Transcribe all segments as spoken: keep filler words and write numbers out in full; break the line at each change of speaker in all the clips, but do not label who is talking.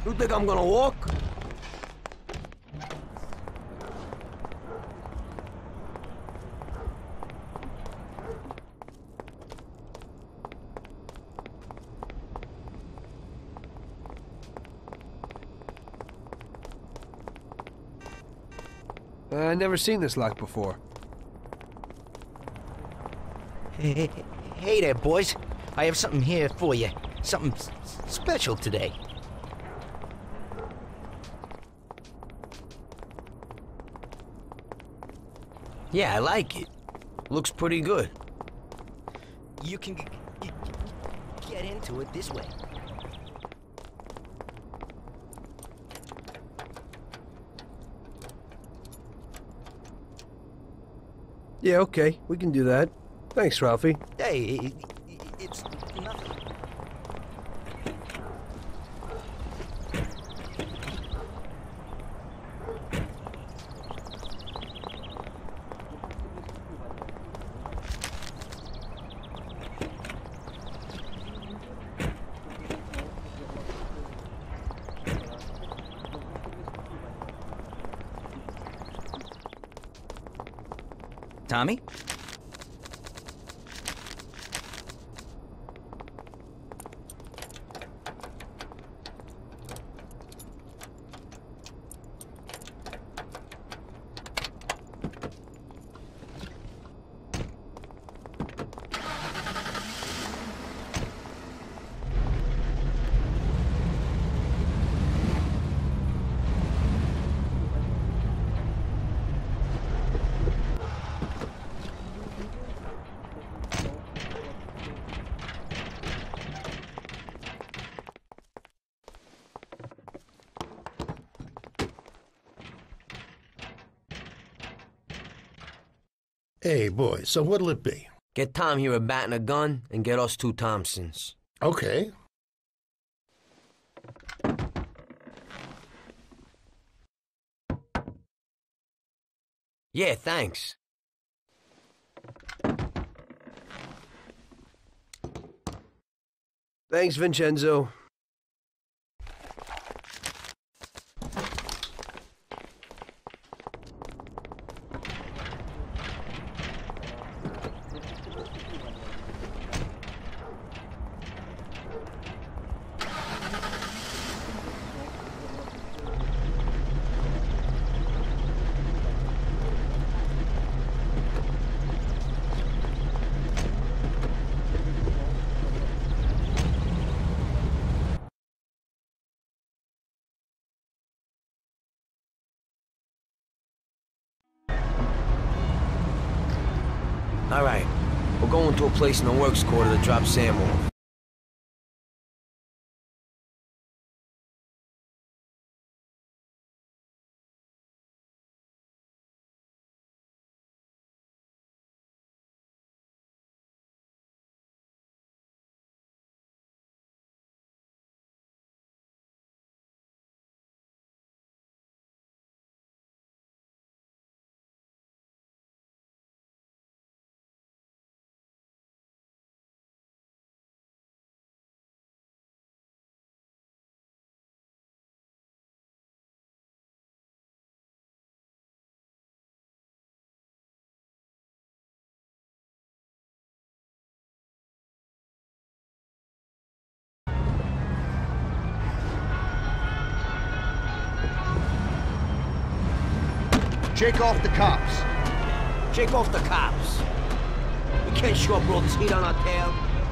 You think I'm gonna walk?
I never seen this lock before.
Hey, hey there, boys. I have something here for you. Something s special today.
Yeah, I like it. Looks pretty good.
You can g g get into it this way.
Yeah, okay. We can do that. Thanks, Ralphie.
Hey, it's nothing. Tommy?
Hey, boys, so what'll it be?
Get Tom here a bat and a gun, and get us two Thompsons.
Okay.
Yeah, thanks.
Thanks, Vincenzo.
All right, we're going to a place in the works quarter to drop Sam off.
Shake off the cops.
Shake off the cops. We can't show up with all this heat on our tail.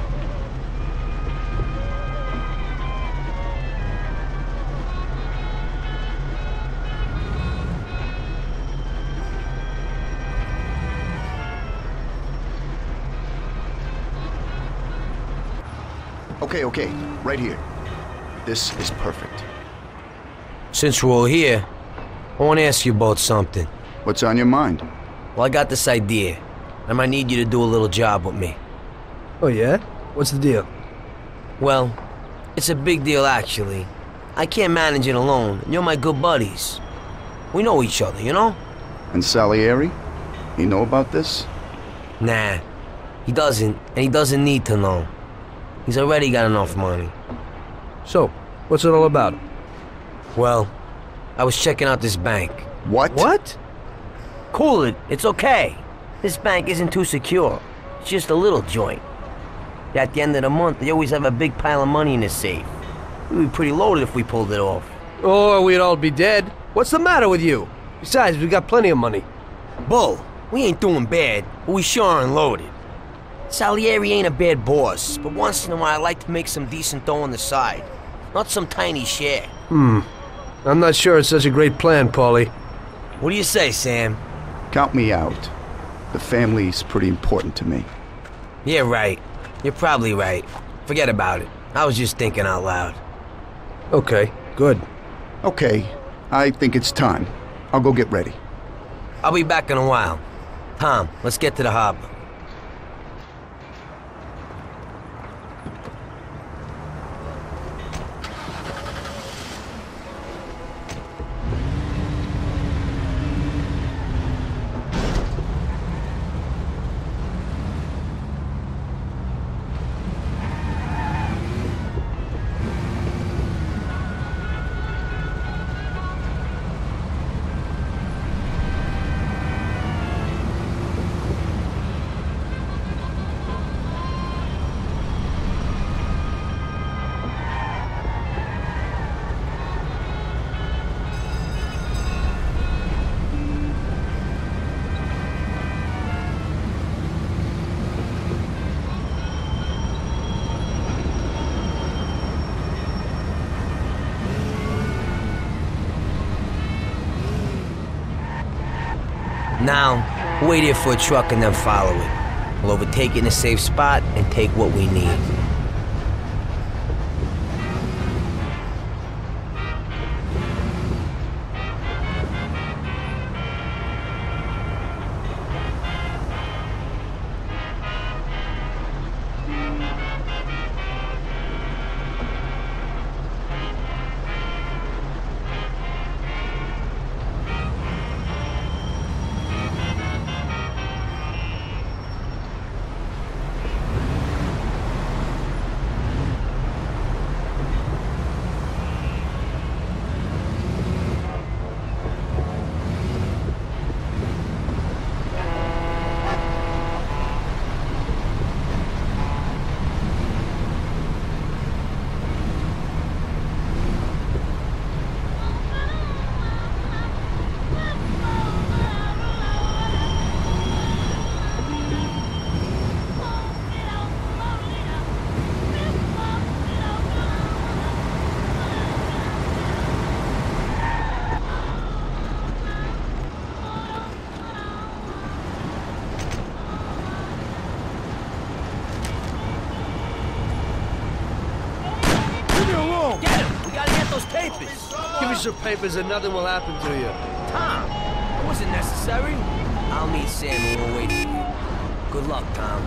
Okay, okay, right here. This is perfect.
Since we're all here, I want to ask you about something.
What's on your mind?
Well, I got this idea. I might need you to do a little job with me.
Oh, yeah? What's the deal?
Well, it's a big deal, actually. I can't manage it alone, and you're my good buddies. We know each other, you know?
And Salieri? You know about this?
Nah, he doesn't, and he doesn't need to know. He's already got enough money.
So, what's it all about?
Well, I was checking out this bank.
What?
What?
Cool it. It's okay. This bank isn't too secure. It's just a little joint. At the end of the month, they always have a big pile of money in the safe. We'd be pretty loaded if we pulled it off.
Or we'd all be dead. What's the matter with you? Besides, we got plenty of money.
Bull, we ain't doing bad, but we sure aren't loaded. Salieri ain't a bad boss, but once in a while I like to make some decent dough on the side. Not some tiny share.
Hmm. I'm not sure it's such a great plan, Paulie.
What do you say, Sam?
Count me out. The family's pretty important to me.
Yeah, right. You're probably right. Forget about it. I was just thinking out loud.
Okay, good.
Okay, I think it's time. I'll go get ready.
I'll be back in a while. Tom, let's get to the harbor. Now, wait here for a truck and then follow it. We'll overtake it in a safe spot and take what we need.
Give us your papers and nothing will happen to you.
Tom, that wasn't necessary. I'll meet Sam and we'll wait for you. Good luck, Tom.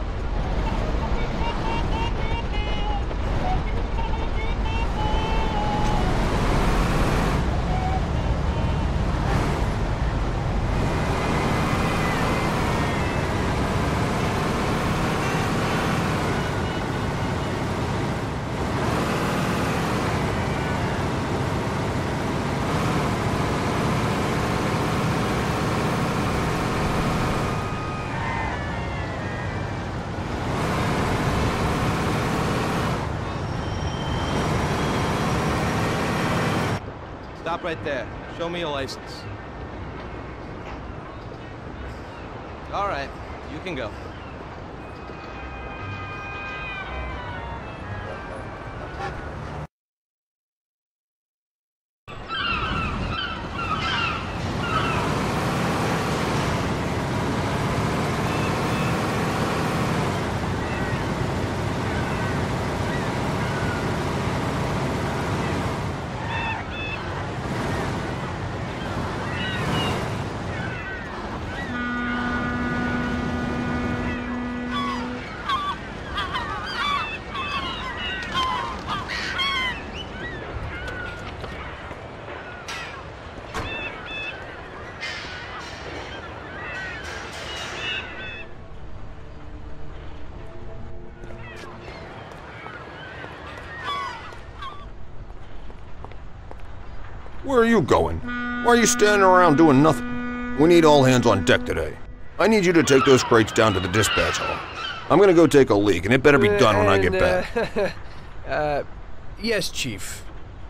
Stop right there. Show me your license. All right, you can go.
Where are you going? Why are you standing around doing nothing? We need all hands on deck today. I need you to take those crates down to the dispatch hall. I'm gonna go take a leak, and it better be done when I get back.
Uh, uh, yes, Chief.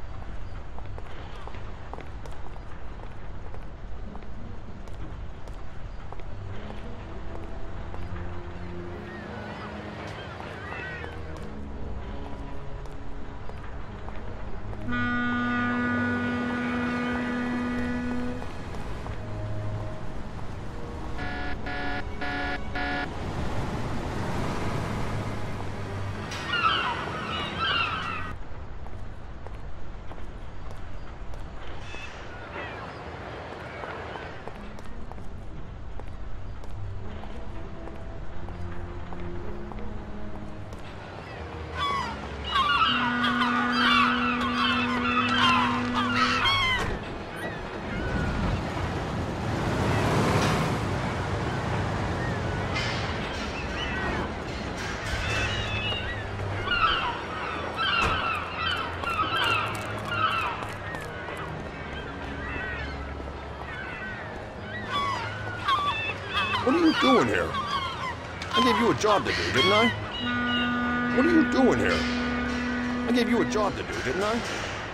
What are you doing here? I gave you a job to do, didn't I? What are you doing here? I gave you a job to do, didn't I?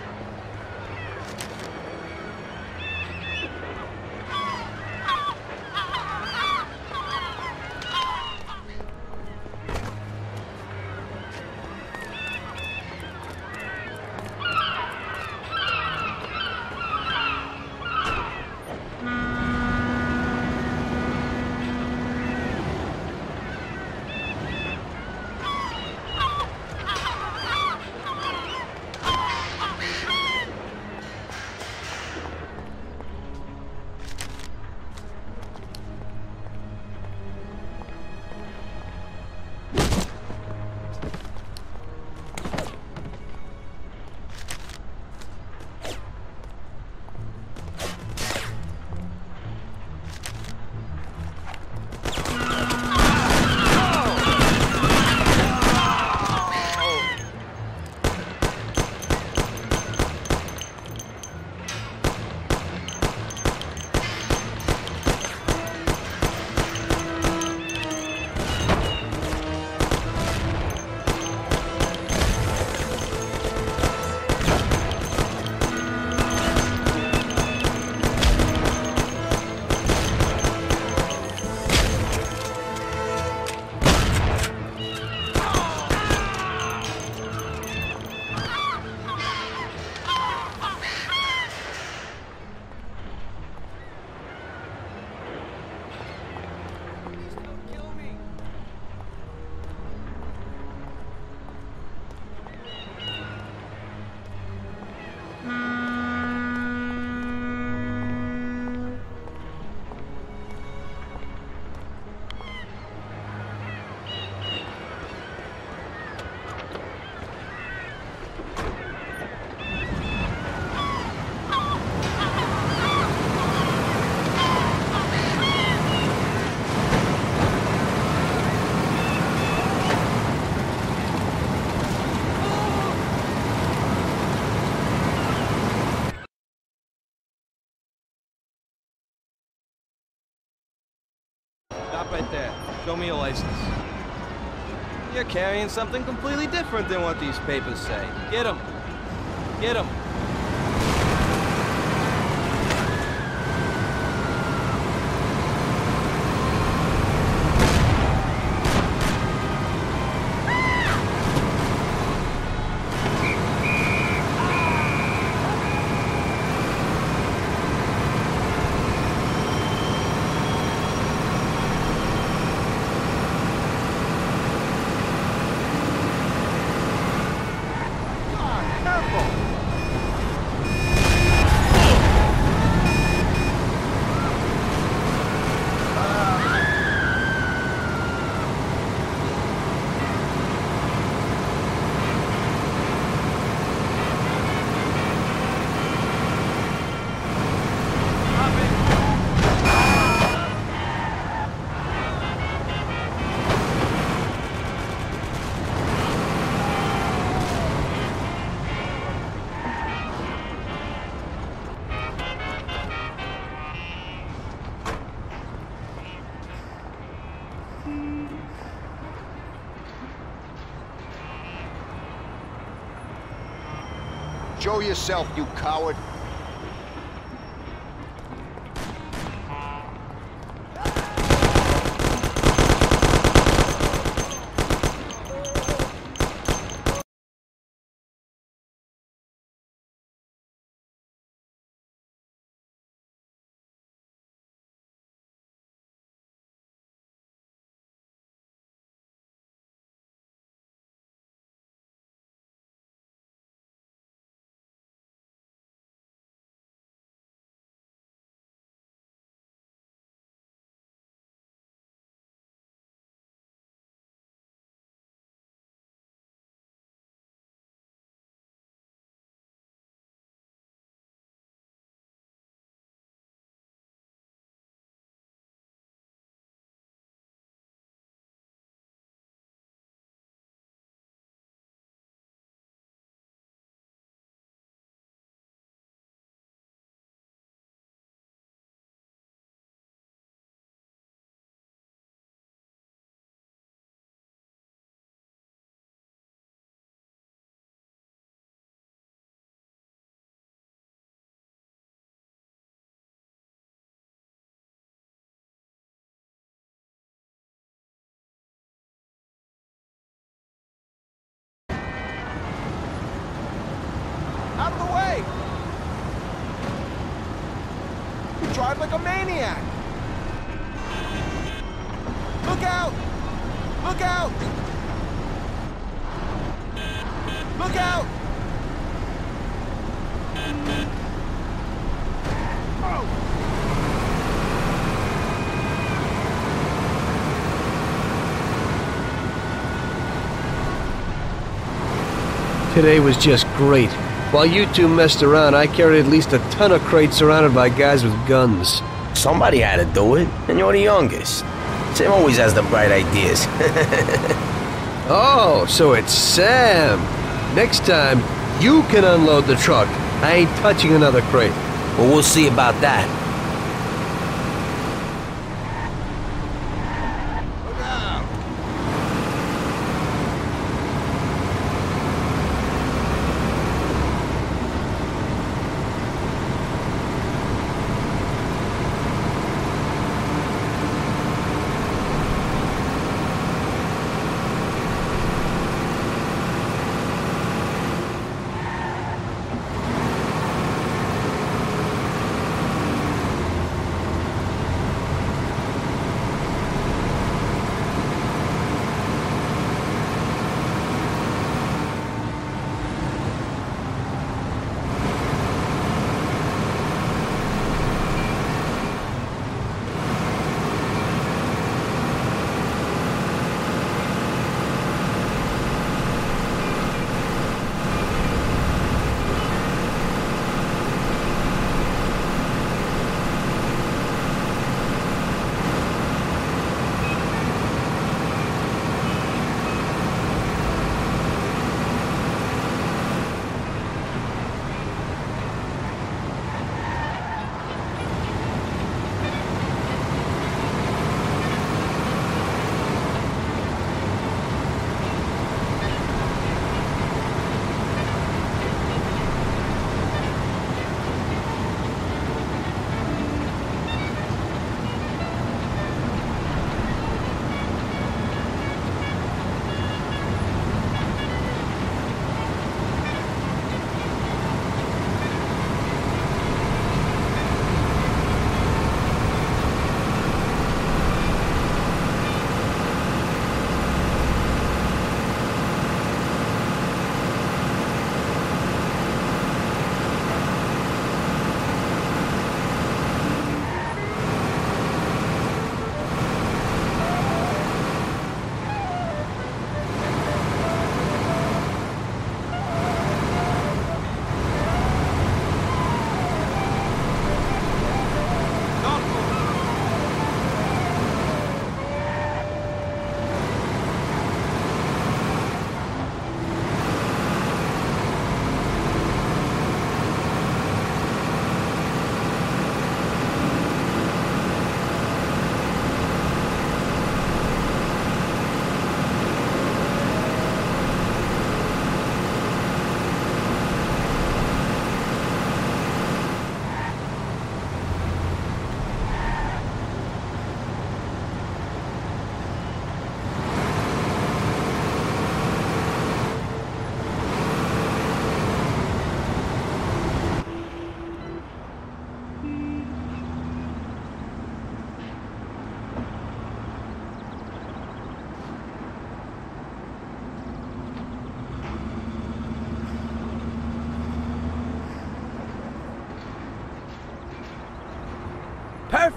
Stop right there. Show me your license. You're carrying something completely different than what these papers say. Get 'em. Get 'em.
Show yourself, you coward.
Out of the way! You drive like a maniac! Look out! Look out! Look out! Oh!
Today was just great. While you two messed around, I carried at least a ton of crates surrounded by guys with guns.
Somebody had to do it, and you're the youngest. Sam always has the bright ideas.
Oh, so it's Sam. Next time, you can unload the truck. I ain't touching another crate.
Well, we'll see about that.
Look out!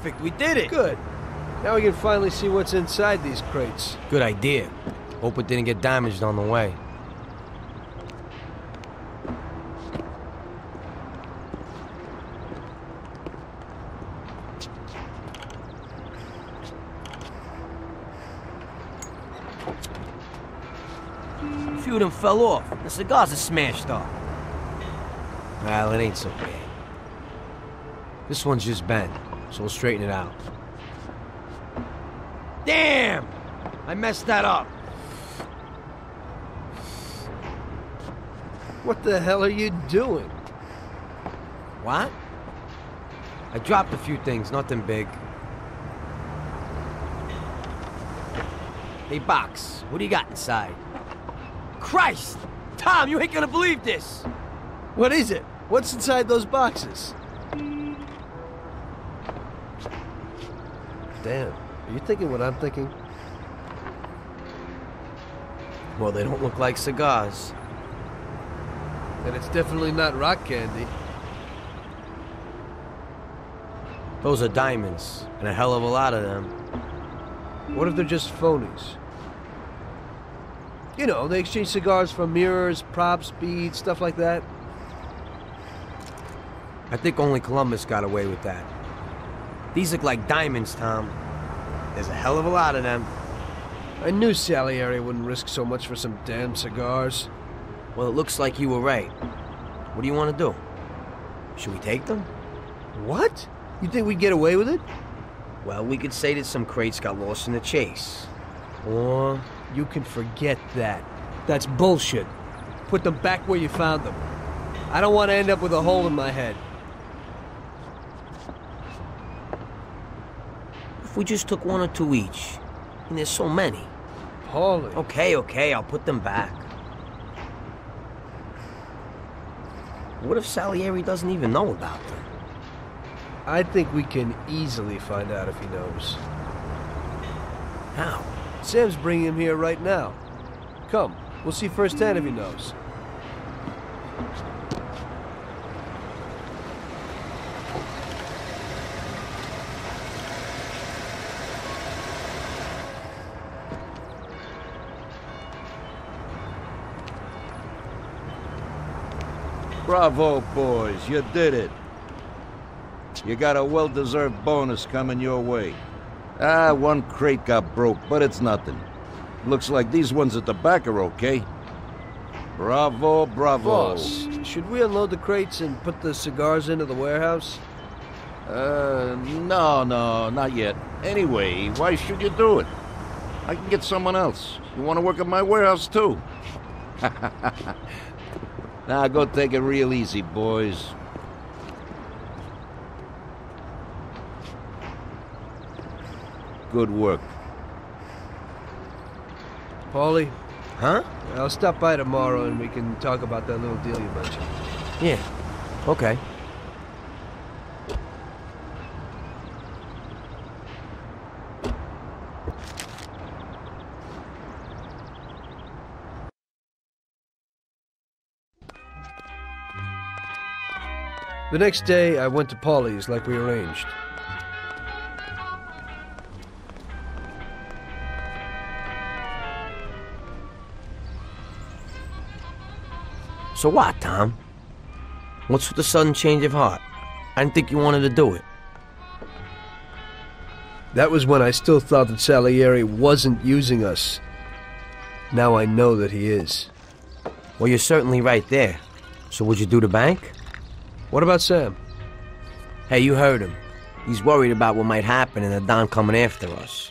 perfect. We did it.
Good. Now we can finally see what's inside these crates.
Good idea. Hope it didn't get damaged on the way. A few of them fell off. The cigars are smashed up. Well, it ain't so bad. This one's just bent, so we'll straighten it out. Damn! I messed that up.
What the hell are you doing?
What? I dropped a few things, nothing big. Hey, Box, what do you got inside? Christ! Tom, you ain't gonna believe this!
What is it? What's inside those boxes? Damn. Are you thinking what I'm thinking?
Well, they don't look like cigars.
And it's definitely not rock candy.
Those are diamonds, and a hell of a lot of them.
What if they're just phonies? You know, they exchange cigars for mirrors, props, beads, stuff like that.
I think only Columbus got away with that. These look like diamonds, Tom. There's a hell of a lot of them.
I knew Salieri wouldn't risk so much for some damn cigars.
Well, it looks like you were right. What do you want to do? Should we take them?
What? You think we'd get away with it?
Well, we could say that some crates got lost in the chase. Or...
You can forget that. That's bullshit. Put them back where you found them. I don't want to end up with a hole in my head.
If we just took one or two each, and there's so many.
Paulie.
Okay, okay, I'll put them back. What if Salieri doesn't even know about them?
I think we can easily find out if he knows.
How?
Sam's bringing him here right now. Come, we'll see firsthand if he knows.
Bravo, boys, you did it. You got a well-deserved bonus coming your way. Ah, one crate got broke, but it's nothing. Looks like these ones at the back are okay. Bravo, bravo.
Boss, should we unload the crates and put the cigars into the warehouse?
Uh, no, no, not yet. Anyway, why should you do it? I can get someone else. You want to work at my warehouse, too? Now, go take it real easy, boys. Good work.
Paulie?
Huh?
I'll stop by tomorrow and we can talk about that little deal you mentioned.
Yeah. Okay.
The next day, I went to Paulie's like we arranged.
So what, Tom? What's with the sudden change of heart? I didn't think you wanted to do it.
That was when I still thought that Salieri wasn't using us. Now I know that he is.
Well, you're certainly right there. So would you do the bank?
What about Sam?
Hey, you heard him. He's worried about what might happen and the Don coming after us.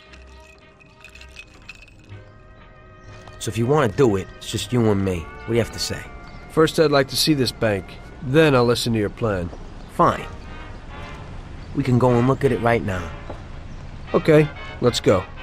So if you want to do it, it's just you and me. What do you have to say?
First, I'd like to see this bank. Then I'll listen to your plan.
Fine. We can go and look at it right now.
Okay, let's go.